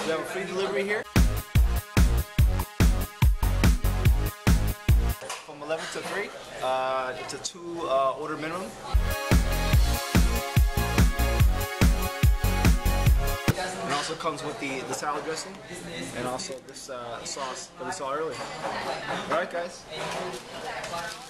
We have a free delivery here. From 11 to 3. It's a 2 order minimum. It also comes with the salad dressing and also this sauce that we saw earlier. Alright guys.